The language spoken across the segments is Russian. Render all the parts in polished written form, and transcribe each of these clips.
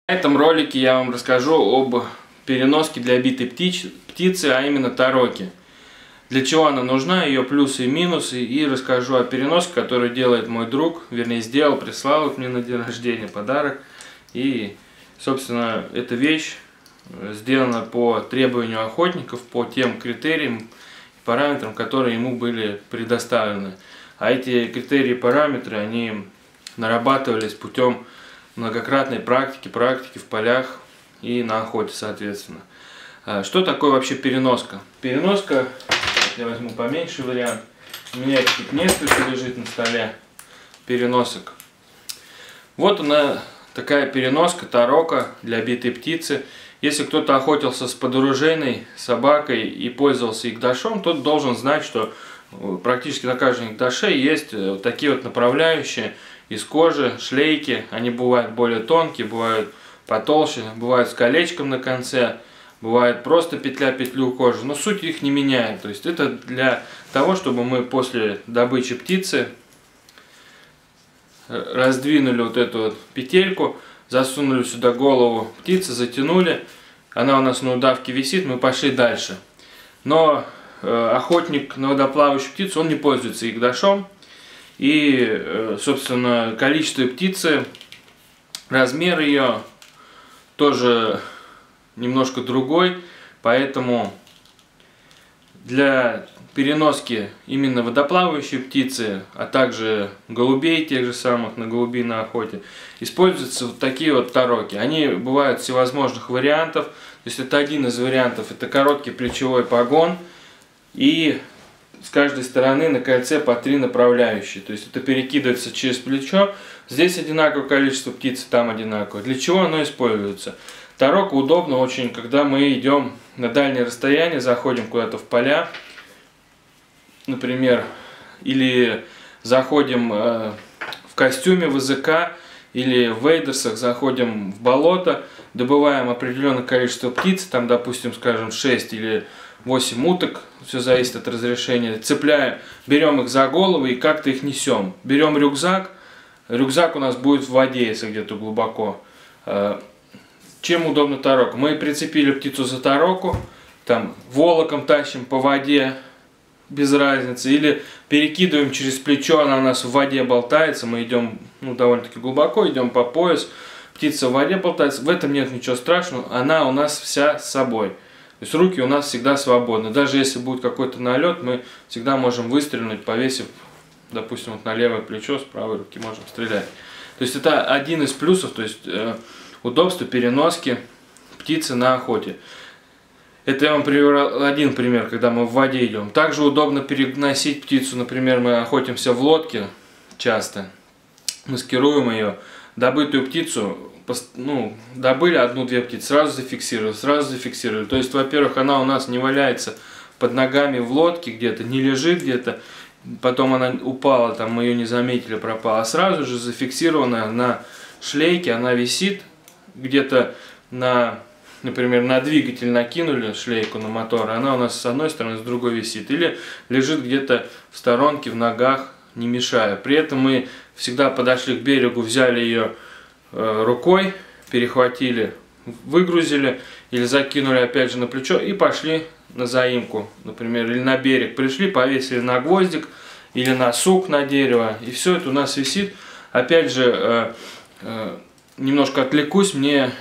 В этом ролике я вам расскажу об переноске для битой птицы, а именно тароки. Для чего она нужна, ее плюсы и минусы, и расскажу о переноске, которую делает мой друг, вернее сделал, прислал мне на день рождения подарок. И, собственно, эта вещь сделана по требованию охотников, по тем критериям и параметрам, которые ему были предоставлены. А эти критерии и параметры, они нарабатывались путем многократной практики в полях и на охоте, соответственно. Что такое вообще переноска? Переноска, я возьму поменьше вариант, у меня их тут несколько лежит на столе переносок. Вот она, такая переноска, тарока для битой птицы. Если кто-то охотился с подоружейной собакой и пользовался игдашом, тот должен знать, что практически на каждом игдаше есть вот такие вот направляющие из кожи, шлейки. Они бывают более тонкие, бывают потолще, бывают с колечком на конце, бывает просто петля-петлю кожи, но суть их не меняет. То есть это для того, чтобы мы после добычи птицы раздвинули вот эту вот петельку, засунули сюда голову птицы, затянули, она у нас на удавке висит, мы пошли дальше. Но охотник на водоплавающую птицу, он не пользуется игдашом. И, собственно, количество птицы, размер ее тоже немножко другой. Поэтому для переноски именно водоплавающей птицы, а также голубей тех же самых, на голубей на охоте, используются вот такие вот тароки. Они бывают всевозможных вариантов. То есть это один из вариантов, это короткий плечевой погон. И с каждой стороны на кольце по 3 направляющие. То есть это перекидывается через плечо. Здесь одинаковое количество птиц, там одинаковое. Для чего оно используется? Тарока удобно очень, когда мы идем на дальнее расстояние, заходим куда-то в поля, например, или заходим в костюме в языка, или в вейдерсах заходим в болото, добываем определенное количество птиц, там, допустим, скажем, 6 или 8 уток, все зависит от разрешения, цепляем, берем их за головы и как-то их несем. Берем рюкзак, рюкзак у нас будет в воде, если где-то глубоко. Чем удобно тарока? Мы прицепили птицу за тароку, там волоком тащим по воде, без разницы, или перекидываем через плечо, она у нас в воде болтается, мы идем довольно-таки глубоко, идем по пояс, птица в воде болтается, в этом нет ничего страшного, она у нас вся с собой. То есть руки у нас всегда свободны. Даже если будет какой-то налет, мы всегда можем выстрелить, повесив, допустим, вот на левое плечо, с правой руки можем стрелять. То есть это один из плюсов, то есть удобство переноски птицы на охоте. Это я вам привел один пример, когда мы в воде идем. Также удобно переносить птицу, например, мы охотимся в лодке часто, маскируем ее, добытую птицу, добыли одну-две птицы, сразу зафиксировали. То есть, во-первых, она у нас не валяется под ногами в лодке где-то, не лежит где-то, потом она упала, там мы ее не заметили, пропала, а сразу же зафиксирована на шлейке, она висит где-то на, например, на двигатель накинули шлейку на мотор, она у нас с одной стороны, с другой висит, или лежит где-то в сторонке, в ногах, не мешая. При этом мы всегда подошли к берегу, взяли ее рукой, перехватили, выгрузили или закинули опять же на плечо и пошли на заимку, например, или на берег. Пришли, повесили на гвоздик или на сук на дерево, и все это у нас висит. Опять же, немножко отвлекусь,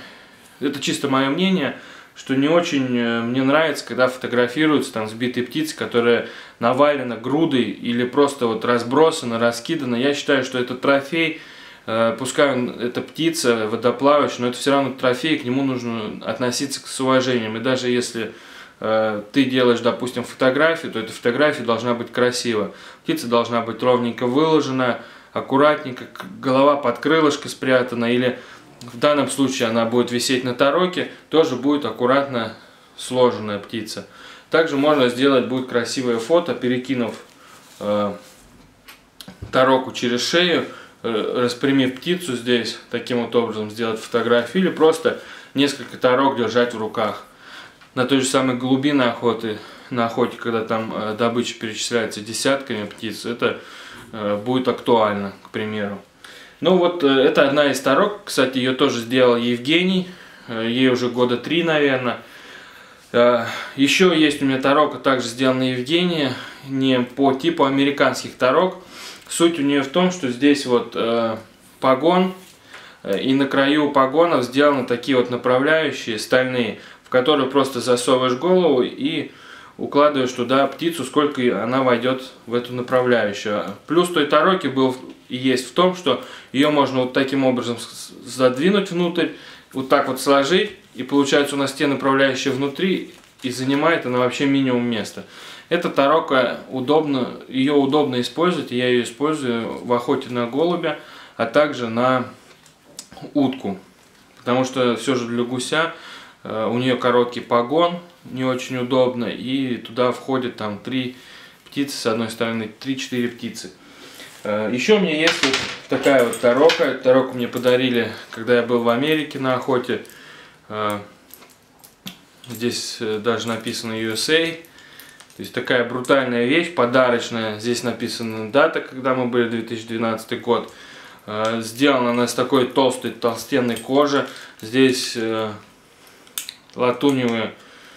это чисто мое мнение, что не очень мне нравится, когда фотографируются там сбитые птицы, которые навалены грудой или просто вот разбросаны, раскиданы. Я считаю, что это трофей. Пускай это птица, водоплавающая, но это все равно трофей, к нему нужно относиться с уважением. И даже если ты делаешь, допустим, фотографию, то эта фотография должна быть красива. Птица должна быть ровненько выложена, аккуратненько, голова под крылышко спрятана, или в данном случае она будет висеть на тароке, тоже будет аккуратно сложенная птица. Также можно сделать будет красивое фото, перекинув тароку через шею, распрямив птицу здесь, таким вот образом сделать фотографию, или просто несколько тарок держать в руках. На той же самой голуби на охоте, когда там добыча перечисляется десятками птиц, это будет актуально, к примеру. Ну вот, это одна из тарок, кстати, ее тоже сделал Евгений, ей уже года 3, наверное. Еще есть у меня тарока, также сделана Евгения, не по типу американских тарок. Суть у нее в том, что здесь вот погон, и на краю погонов сделаны такие вот направляющие стальные, в которые просто засовываешь голову и укладываешь туда птицу, сколько она войдет в эту направляющую. Плюс той тароки был и есть в том, что ее можно вот таким образом задвинуть внутрь, вот так вот сложить, и получается у нас те направляющие внутри, и занимает она вообще минимум места. Эта тарока удобно, ее удобно использовать, и я ее использую в охоте на голубя, а также на утку. Потому что все же для гуся у нее короткий погон, не очень удобно, и туда входит там 3 птицы, с одной стороны 3-4 птицы. Еще у меня есть вот такая вот тарока. Эту тароку мне подарили, когда я был в Америке на охоте. Здесь даже написано USA. То есть такая брутальная вещь, подарочная. Здесь написана дата, когда мы были, 2012 год. Сделана она с такой толстой, толстенной кожи. Здесь латунные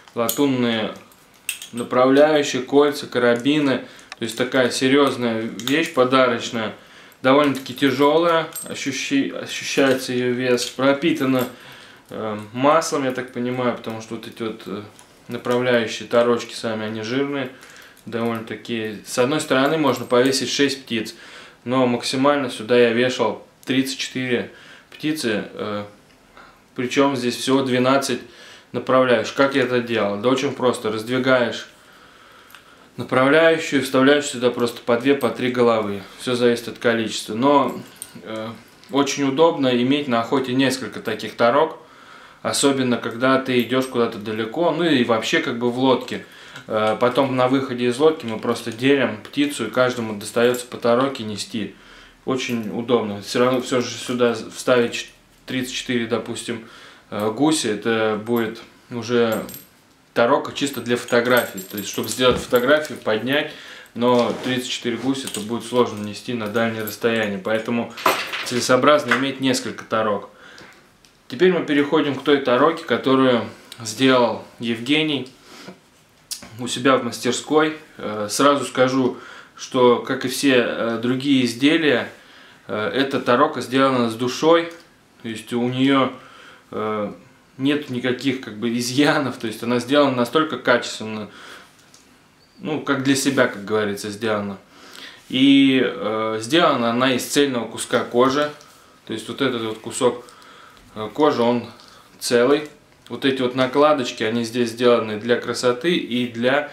направляющие, кольца, карабины. То есть такая серьезная вещь, подарочная. Довольно-таки тяжелая, ощущается ее вес. Пропитана маслом, я так понимаю, потому что вот эти вот направляющие торочки сами, они жирные. Довольно-таки. С одной стороны можно повесить 6 птиц, но максимально сюда я вешал 34 птицы. Причем здесь всего 12 направляющих. Как я это делал? Да очень просто. Раздвигаешь направляющую, вставляешь сюда просто по 2, по 3 головы. Все зависит от количества. Но очень удобно иметь на охоте несколько таких тарок. Особенно, когда ты идешь куда-то далеко, ну и вообще как бы в лодке. Потом на выходе из лодки мы просто делим птицу, и каждому достается по тароке нести. Очень удобно. Все равно все же сюда вставить 34, допустим, гуся, это будет уже тарока чисто для фотографий. То есть, чтобы сделать фотографию, поднять, но 34 гуся это будет сложно нести на дальнее расстояние. Поэтому целесообразно иметь несколько тарок. Теперь мы переходим к той тароке, которую сделал Евгений у себя в мастерской. Сразу скажу, что, как и все другие изделия, эта тарока сделана с душой. То есть у нее нет никаких как бы изъянов. То есть она сделана настолько качественно, ну, как для себя, как говорится, сделана. И сделана она из цельного куска кожи. То есть вот этот вот кусок кожи, он целый. Вот эти вот накладочки, они здесь сделаны для красоты и для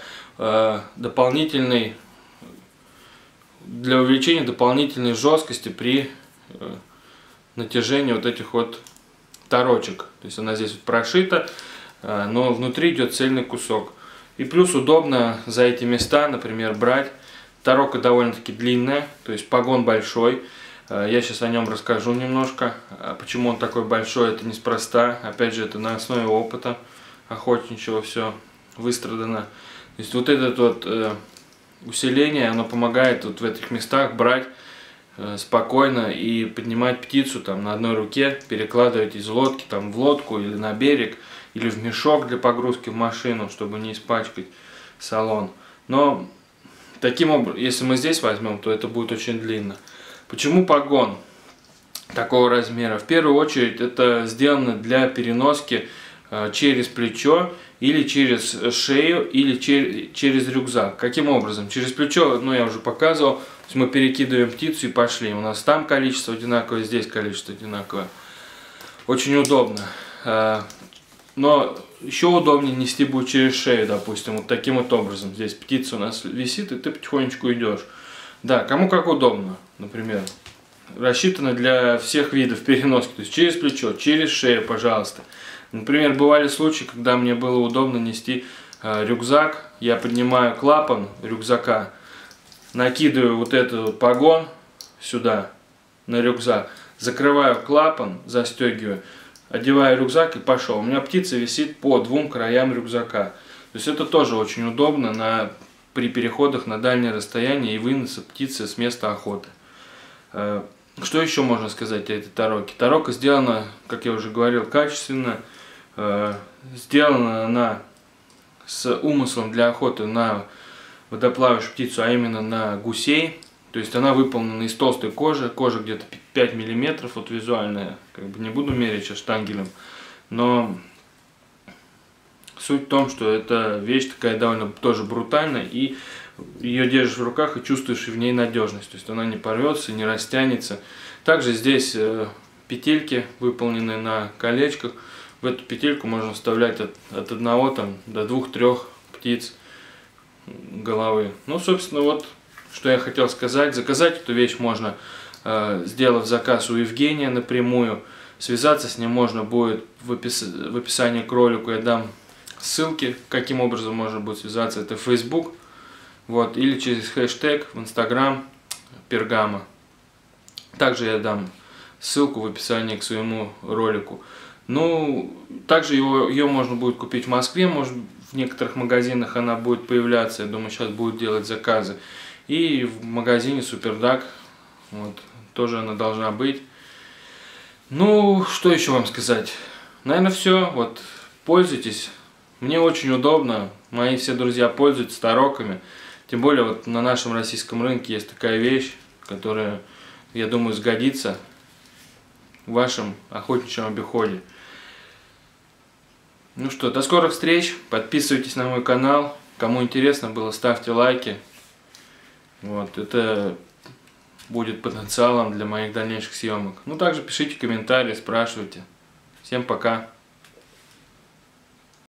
увеличения дополнительной жесткости при натяжении вот этих вот торочек. То есть она здесь вот прошита, но внутри идет цельный кусок. И плюс удобно за эти места, например, брать. Тарока довольно-таки длинная, то есть погон большой. Я сейчас о нем расскажу немножко. Почему он такой большой, это неспроста. Опять же, это на основе опыта охотничьего все выстрадано. То есть вот это вот усиление, оно помогает вот в этих местах брать спокойно и поднимать птицу там на одной руке, перекладывать из лодки там в лодку или на берег, или в мешок для погрузки в машину, чтобы не испачкать салон. Но таким образом, если мы здесь возьмем, то это будет очень длинно. Почему погон такого размера? В первую очередь это сделано для переноски через плечо или через шею или через рюкзак. Каким образом? Через плечо, ну я уже показывал, то есть мы перекидываем птицу и пошли. У нас там количество одинаковое, здесь количество одинаковое. Очень удобно. Но еще удобнее нести будет через шею, допустим, вот таким вот образом. Здесь птица у нас висит, и ты потихонечку идешь. Да, кому как удобно, например. Рассчитано для всех видов переноски, то есть через плечо, через шею, пожалуйста. Например, бывали случаи, когда мне было удобно нести рюкзак. Я поднимаю клапан рюкзака, накидываю вот этот вот погон сюда, на рюкзак, закрываю клапан, застегиваю, одеваю рюкзак и пошел. У меня птица висит по 2 краям рюкзака. То есть это тоже очень удобно при переходах на дальнее расстояние и выноса птицы с места охоты. Что еще можно сказать о этой тароке? Тарока сделана, как я уже говорил, качественно. Сделана она с умыслом для охоты на водоплавающую птицу, а именно на гусей. То есть она выполнена из толстой кожи, кожа где-то 5 мм, вот визуальная, как бы не буду мерить сейчас штангелем, но суть в том, что эта вещь такая довольно тоже брутальная, и ее держишь в руках и чувствуешь в ней надежность, то есть она не порвется, не растянется. Также здесь петельки выполнены на колечках, в эту петельку можно вставлять от 1 там, до 2-3 птиц головы. Ну, собственно, вот что я хотел сказать. Заказать эту вещь можно, сделав заказ у Евгения напрямую. Связаться с ним можно будет в описании к ролику. Я дам ссылки, каким образом можно будет связаться. Это Facebook, вот, или через хэштег в Instagram Пергама. Также я дам ссылку в описании к своему ролику. Ну, также ее можно будет купить в Москве, может, в некоторых магазинах она будет появляться. Я думаю, сейчас будут делать заказы. И в магазине Супердак, вот, тоже она должна быть. Ну, что еще вам сказать? Наверное, все. Вот, пользуйтесь. Мне очень удобно. Мои все друзья пользуются тароками. Тем более, вот на нашем российском рынке есть такая вещь, которая, я думаю, сгодится в вашем охотничьем обиходе. Ну что, до скорых встреч. Подписывайтесь на мой канал. Кому интересно было, ставьте лайки. Вот, это будет потенциалом для моих дальнейших съемок. Ну, также пишите комментарии, спрашивайте. Всем пока.